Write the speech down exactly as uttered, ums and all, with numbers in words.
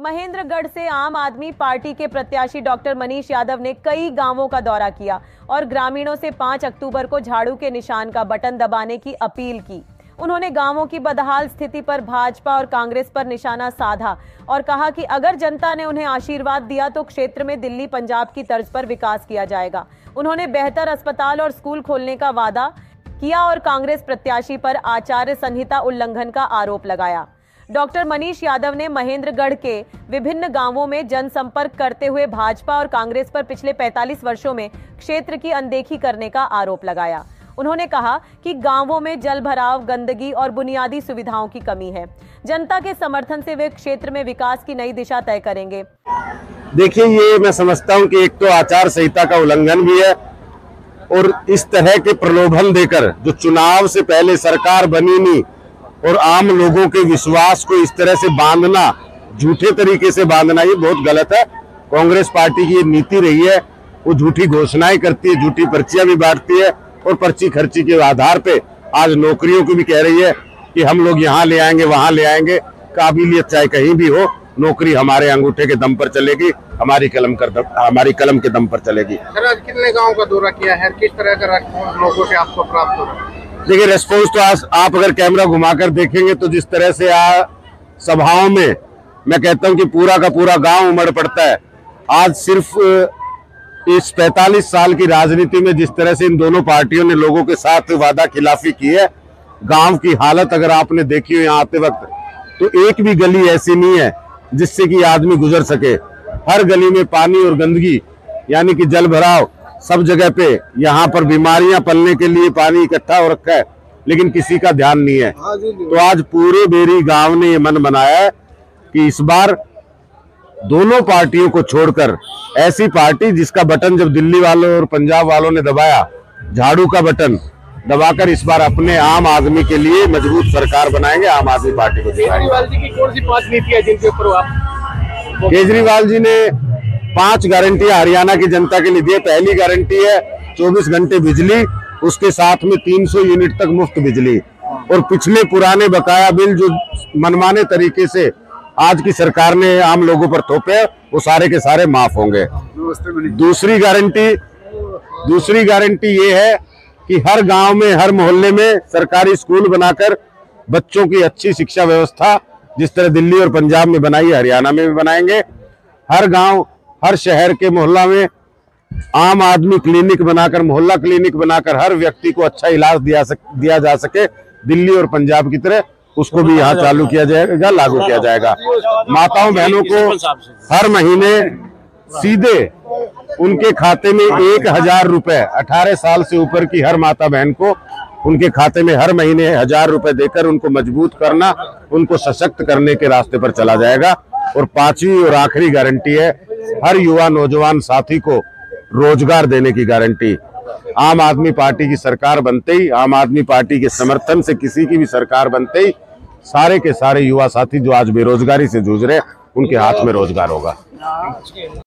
महेंद्रगढ़ से आम आदमी पार्टी के प्रत्याशी डॉक्टर मनीष यादव ने कई गांवों का दौरा किया और ग्रामीणों से पाँच अक्टूबर को झाड़ू के निशान का बटन दबाने की अपील की। उन्होंने गांवों की बदहाल स्थिति पर भाजपा और कांग्रेस पर निशाना साधा और कहा कि अगर जनता ने उन्हें आशीर्वाद दिया तो क्षेत्र में दिल्ली पंजाब की तर्ज पर विकास किया जाएगा। उन्होंने बेहतर अस्पताल और स्कूल खोलने का वादा किया और कांग्रेस प्रत्याशी पर आचार संहिता उल्लंघन का आरोप लगाया। डॉक्टर मनीष यादव ने महेंद्रगढ़ के विभिन्न गांवों में जनसंपर्क करते हुए भाजपा और कांग्रेस पर पिछले पैंतालीस वर्षों में क्षेत्र की अनदेखी करने का आरोप लगाया। उन्होंने कहा कि गांवों में जल भराव, गंदगी और बुनियादी सुविधाओं की कमी है। जनता के समर्थन से वे क्षेत्र में विकास की नई दिशा तय करेंगे। देखिए, ये मैं समझता हूं कि एक तो आचार संहिता का उल्लंघन भी है और इस तरह के प्रलोभन देकर जो चुनाव से पहले सरकार बनी नहीं और आम लोगों के विश्वास को इस तरह से बांधना, झूठे तरीके से बांधना, ये बहुत गलत है। कांग्रेस पार्टी की ये नीति रही है। वो झूठी घोषणाएं करती है, झूठी पर्चियां भी बांटती है और पर्ची खर्ची के आधार पे आज नौकरियों की भी कह रही है कि हम लोग यहाँ ले आएंगे, वहां ले आएंगे। काबिलियत चाहे कहीं भी हो, नौकरी हमारे अंगूठे के दम पर चलेगी, हमारी कलम कर दम, हमारी कलम के दम पर चलेगी। सर, आज कितने गाँव का दौरा किया है, किस तरह का लोगों से आपको प्राप्त हो रहा है? देखिए, रेस्पॉन्स तो आज आप अगर कैमरा घुमाकर देखेंगे तो जिस तरह से आ सभाओं में मैं कहता हूं कि पूरा का पूरा गांव उमड़ पड़ता है। आज सिर्फ इस पैंतालीस साल की राजनीति में जिस तरह से इन दोनों पार्टियों ने लोगों के साथ वादा खिलाफी की है, गांव की हालत अगर आपने देखी हो यहाँ आते वक्त, तो एक भी गली ऐसी नहीं है जिससे कि आदमी गुजर सके। हर गली में पानी और गंदगी यानी कि जल भराव सब जगह पे, यहाँ पर बीमारियां पलने के लिए पानी इकट्ठा हो रखा है, लेकिन किसी का ध्यान नहीं है। तो आज पूरे बेरी गांव ने ये मन बनाया है कि इस बार दोनों पार्टियों को छोड़कर ऐसी पार्टी जिसका बटन जब दिल्ली वालों और पंजाब वालों ने दबाया, झाड़ू का बटन दबाकर इस बार अपने आम आदमी के लिए मजबूत सरकार बनाएंगे। आम आदमी पार्टी को केजरीवाल जी की कौन सी पांच नीतियां जिनके ऊपर आप? केजरीवाल जी ने पांच गारंटियां हरियाणा की जनता के लिए दी। पहली गारंटी है चौबीस घंटे बिजली, उसके साथ में तीन सौ यूनिट तक मुफ्त बिजली और पिछले पुराने बकाया बिल जो मनमाने तरीके से आज की सरकार ने आम लोगों पर थोपे, वो सारे के सारे माफ होंगे। दूसरी गारंटी दूसरी गारंटी ये है कि हर गांव में, हर मोहल्ले में सरकारी स्कूल बनाकर बच्चों की अच्छी शिक्षा व्यवस्था जिस तरह दिल्ली और पंजाब में बनाई है, हरियाणा में भी बनाएंगे। हर गांव, हर शहर के मोहल्ला में आम आदमी क्लिनिक बनाकर, मोहल्ला क्लिनिक बनाकर हर व्यक्ति को अच्छा इलाज दिया सक, दिया जा सके दिल्ली और पंजाब की तरह, उसको भी यहाँ चालू किया जाएगा, लागू किया जाएगा। माताओं बहनों को हर महीने सीधे उनके खाते में एक हजार रुपए, अठारह साल से ऊपर की हर माता बहन को उनके खाते में हर महीने हजार रुपए देकर उनको मजबूत करना, उनको सशक्त करने के रास्ते पर चला जाएगा। और पांचवी और आखिरी गारंटी है हर युवा नौजवान साथी को रोजगार देने की गारंटी। आम आदमी पार्टी की सरकार बनते ही, आम आदमी पार्टी के समर्थन से किसी की भी सरकार बनते ही सारे के सारे युवा साथी जो आज बेरोजगारी से जूझ रहे हैं, उनके हाथ में रोजगार होगा।